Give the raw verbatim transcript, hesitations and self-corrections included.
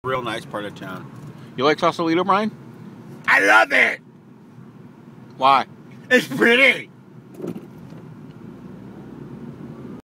Real nice part of town. You like Sausalito, Brian? I love it! Why? It's pretty!